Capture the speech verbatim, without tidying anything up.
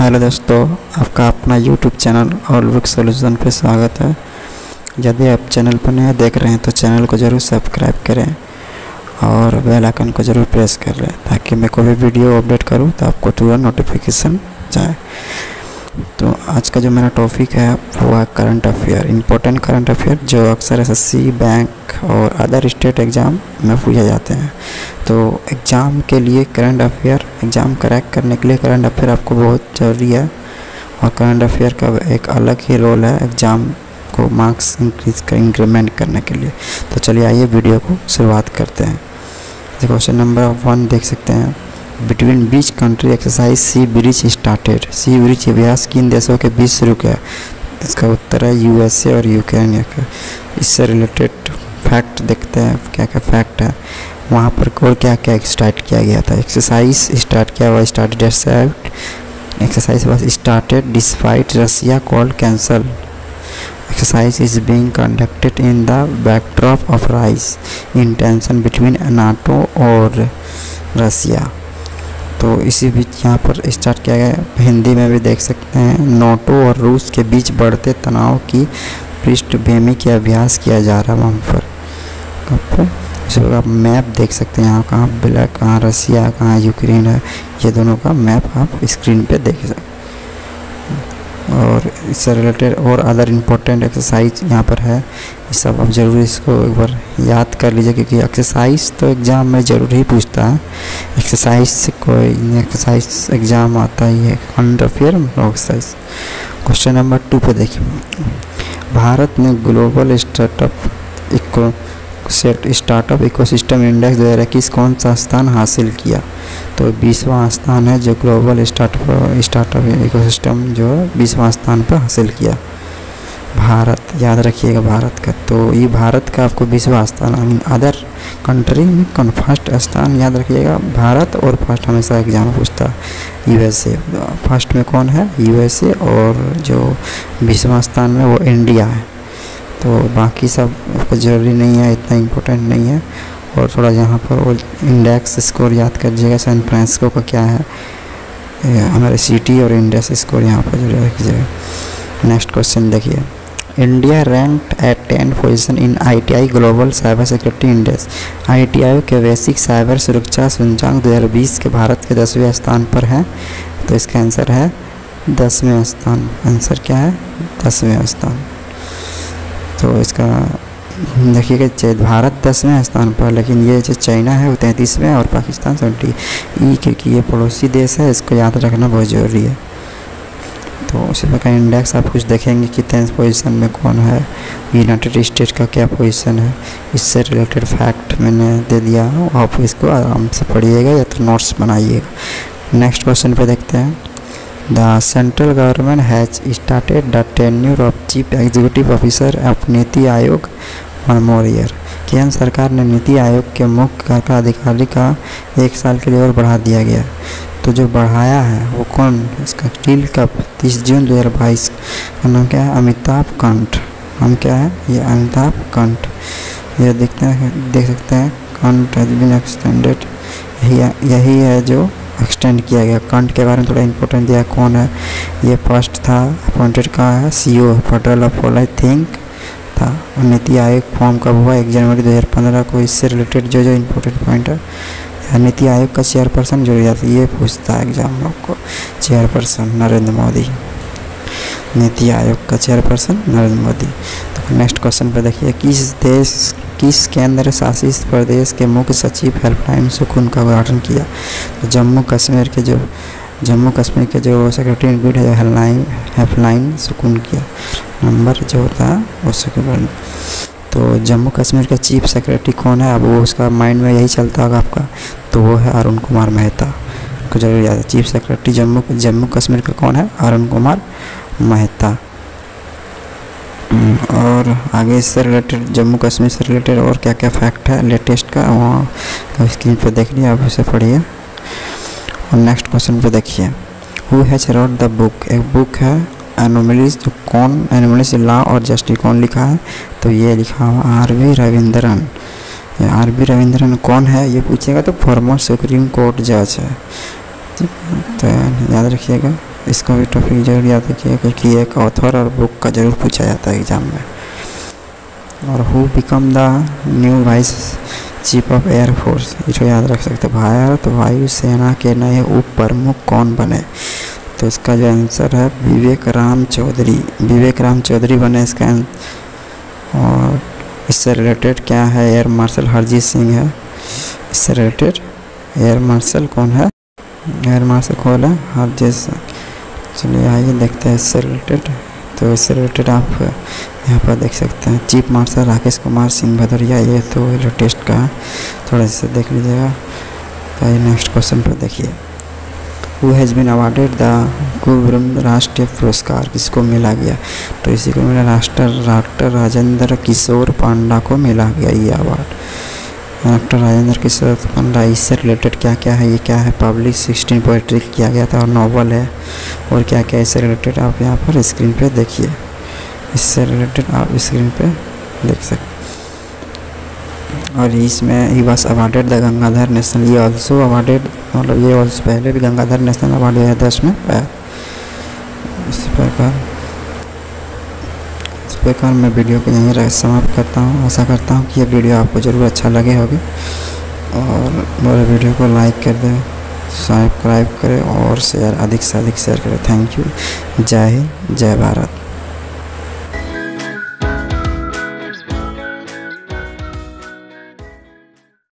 Hello दोस्तों, आपका अपना YouTube channel all book solution पे स्वागत है। यदि आप चैनल पर नया देख रहे हैं तो चैनल को ज़रूर सब्सक्राइब करें और बेल आइकन को ज़रूर प्रेस कर लें ताकि मैं कोई भी वीडियो अपडेट करूं तो आपको तुरंत नोटिफिकेशन जाए। तो आज का जो मेरा टॉपिक है वो है current affair, important current affair जो अक्सर एसएससी, बैंक और अदर स्टेट एग्ज़ाम में पूछे जाते हैं। तो एग्ज़ाम के लिए करंट अफेयर, एग्ज़ाम क्रैक करने के लिए करंट अफेयर आपको बहुत ज़रूरी है और करंट अफेयर का एक अलग ही रोल है एग्ज़ाम को मार्क्स इंक्रीज कर इंक्रीमेंट करने के लिए। तो चलिए आइए वीडियो को शुरुआत करते हैं। क्वेश्चन नंबर वन देख सकते हैं, बिटवीन बीच country exercise Sea Breeze started. Sea Breeze अभ्यास किन देशों के बीच शुरू किया? इसका उत्तर है यूएसए और यूक्रेन। इससे रिलेटेड फैक्ट देखते हैं क्या क्या फैक्ट है वहाँ पर और क्या क्या स्टार्ट किया गया था। एक्सरसाइज स्टार्ट किया हुआ started exercise was started despite Russia called cancel. Exercise is being conducted in the backdrop of rise in tension between NATO और रसिया। तो इसी बीच यहाँ पर स्टार्ट किया गया। हिंदी में भी देख सकते हैं, नाटो और रूस के बीच बढ़ते तनाव की पृष्ठभूमि के अभ्यास किया जा रहा है वहाँ पर। आपको आप मैप देख सकते हैं, यहाँ कहाँ ब्लैक, कहाँ रसिया, कहाँ यूक्रेन है, ये दोनों का मैप आप स्क्रीन पे देख सकते हैं। और इससे रिलेटेड और अदर इम्पोर्टेंट एक्सरसाइज यहाँ पर है, इस सब आप ज़रूर इसको एक बार याद कर लीजिए क्योंकि एक्सरसाइज तो एग्ज़ाम में ज़रूर ही पूछता है। एक्सरसाइज से कोई एक्सरसाइज एग्ज़ाम आता ही है, current affair exercise. Question number two पे देखिए, भारत ने global startup eco set startup ecosystem index दो हज़ार इक्कीस कौन सा स्थान हासिल किया? तो बीसवां स्थान है जो ग्लोबल स्टार्टअप स्टार्टअप इकोसिस्टम जो बीसवां स्थान पर हासिल किया। भारत याद रखिएगा भारत का, तो ये भारत का आपको बीसवां स्थान। अदर कंट्री में कौन फर्स्ट स्थान याद रखिएगा भारत, और फर्स्ट हमेशा एग्जाम पूछता यूएसए। फर्स्ट में कौन है? यूएसए, और जो बीसवां स्थान में वो इंडिया है। तो बाकी सब आपको ज़रूरी नहीं है, इतना इम्पोर्टेंट नहीं है। और थोड़ा यहाँ पर वो इंडेक्स स्कोर याद कर लीजिएगा, सैन फ्रांसिस्को का क्या है, हमारे सिटी और इंडेक्स स्कोर यहाँ पर जरूर रखिएगा। नेक्स्ट क्वेश्चन देखिए, India ranked at ten position in ITI global cyber security index. ITI के वैश्विक साइबर सुरक्षा सूचकांक दो हज़ार बीस के भारत के दसवें स्थान पर है। तो इसका आंसर है दसवें स्थान। आंसर क्या है? दसवें स्थान। तो इसका देखिएगा भारत दसवें स्थान पर, लेकिन ये जो चाइना है वो तैंतीसवें और पाकिस्तान सेवेंटी ई, क्योंकि ये पड़ोसी देश है, इसको याद रखना बहुत ज़रूरी है। तो उसी प्रकार इंडेक्स आप कुछ देखेंगे कि टेंथ पोजीशन में कौन है, यूनाइटेड स्टेट का क्या पोजीशन है, इससे रिलेटेड फैक्ट मैंने दे दिया। आप इसको आराम से पढ़िएगा या तो नोट्स बनाइएगा। नेक्स्ट क्वेश्चन पे देखते हैं, the central government has started the tenure of chief executive officer of NITI Aayog one more year. केंद्र सरकार ने नीति आयोग के मुख्य कार्यकारी अधिकारी का एक साल के लिए और बढ़ा दिया गया। तो जो बढ़ाया है वो कौन? इसका टील का तीस जून दो हज़ार बाईस का नाम क्या है? अमिताभ कांत। हम क्या है? ये अमिताभ कांत। ये देखते हैं, देख सकते हैं कांत हैज बीन एक्सटेंडेड, यही यही है जो एक्सटेंड किया गया। कांत के बारे में थोड़ा इंपॉर्टेंट दिया, कौन है ये? फर्स्ट था अपॉइंटेड का है CEO federal of I think था। और नीति आयोग फॉर्म कब हुआ? एक जनवरी दो हज़ार पंद्रह को। इससे रिलेटेड जो जो इंपॉर्टेंट पॉइंट है, नीति आयोग का चेयरपर्सन जो जाती है ये पूछता है एग्जाम में आपको। चेयरपर्सन नरेंद्र मोदी, नीति आयोग का चेयरपर्सन नरेंद्र मोदी। तो नेक्स्ट क्वेश्चन पर देखिए, किस देश किस केंद्र शासित प्रदेश के मुख्य सचिव हेल्पलाइन सुकून का उद्घाटन किया? तो जम्मू कश्मीर के जो जम्मू कश्मीर के जो सेक्रेटरी इंक्लूड है हेल्पलाइन हेल्पलाइन सुकून किया नंबर जो होता है वो सुकून। तो जम्मू कश्मीर का चीफ सेक्रेटरी कौन है? अब वो उसका माइंड में यही चलता होगा आपका, तो वो है अरुण कुमार मेहता को जरूर याद है। चीफ सेक्रेटरी जम्मू जम्मू कश्मीर का कौन है? अरुण कुमार मेहता। और आगे इससे रिलेटेड जम्मू कश्मीर से रिलेटेड और क्या क्या फैक्ट है लेटेस्ट का, वहाँ तो स्क्रीन पर देख लिया, आप उसे पढ़िए। और नेक्स्ट क्वेश्चन पे देखिए, who has wrote the book. एक बुक है एनोमलीज, जो कौन एनोमलीज लॉ और जस्टिस कौन लिखा है? तो ये लिखा हुआ आर वी रविंद्रन। ये आर वी रविंद्रन कौन है ये पूछेगा तो फॉर्मर सुप्रीम कोर्ट जज है। तो याद रखिएगा इसको भी टॉपिक जरूर याद रखिए, क्योंकि एक ऑथर और बुक का जरूर पूछा जाता है एग्ज़ाम में। और who become the new vice chief of air force, इसको याद रख सकते हैं, भारत वायुसेना के नए उप प्रमुख कौन बने। तो इसका जो आंसर है विवेक राम चौधरी, विवेक राम चौधरी बने इसका। और इससे रिलेटेड क्या है, एयर मार्शल हरजीत सिंह है। इससे रिलेटेड एयर मार्शल कौन है, एयर मार्शल कौन है, हरजीत सिंह। चलिए आइए देखते हैं इससे रिलेटेड। तो इससे रिलेटेड आप यहाँ पर देख सकते हैं चीफ मार्शल राकेश कुमार सिंह भदौरिया, ये तो लेटेस्ट का है, थोड़ा इसे देख लीजिएगा। तो नेक्स्ट क्वेश्चन पर देखिए, who has been awarded the कुरुम राष्ट्रीय पुरस्कार, किसको मिला गया। तो इसी को मिला राष्ट्र डॉक्टर राजेंद्र किशोर पांडा को मिला गया ये अवार्ड, डॉक्टर राजेंद्र किशोर पांडा। इससे रिलेटेड क्या क्या है, ये क्या है, पब्लिक सिक्सटीन पोइट्री किया गया था और नॉवल है, और क्या क्या इससे रिलेटेड आप यहाँ पर स्क्रीन पे देखिए। इससे रिलेटेड आप स्क्रीन पे देख सकते। और इसमें ही was awarded the Gangadhar national, ये ऑल्सो अवार्डेड, मतलब ये ऑल्सो पहले भी गंगाधर नेशनल अवार्ड दो हज़ार दस में पाया। इस प्रकार इस प्रकार मैं वीडियो को यहीं समाप्त करता हूँ। आशा करता हूँ कि ये वीडियो आपको ज़रूर अच्छा लगे होगी, और मेरे वीडियो को लाइक कर दें, सब्सक्राइब करें और शेयर अधिक से अधिक शेयर करें। Thank you. जय हिंद, जय भारत।